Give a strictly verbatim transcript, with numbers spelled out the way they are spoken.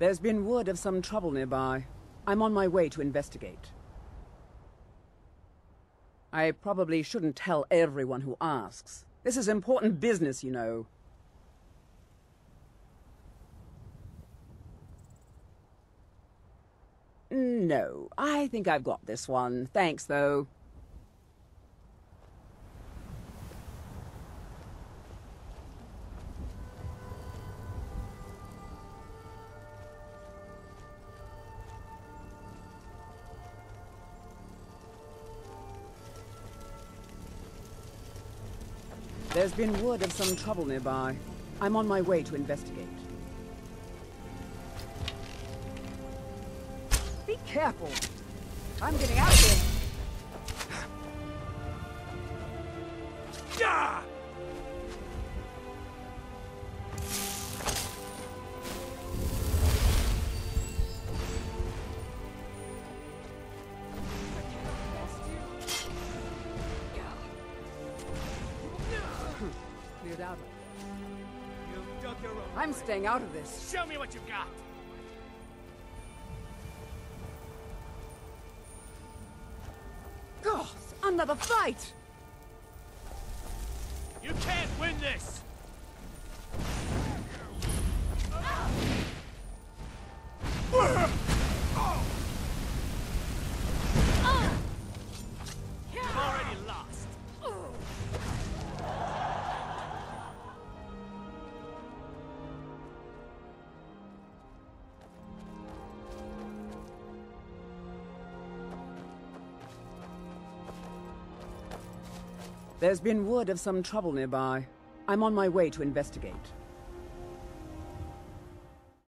There's been word of some trouble nearby. I'm on my way to investigate. I probably shouldn't tell everyone who asks. This is important business, you know. No, I think I've got this one. Thanks, though. There's been word of some trouble nearby. I'm on my way to investigate. Be careful! I'm getting out of here! Yeah! Cleared out of it. You've dug your own I'm grave. staying out of this. Show me what you've got! God, another fight! You can't win this! You've already lost. There's been word of some trouble nearby. I'm on my way to investigate.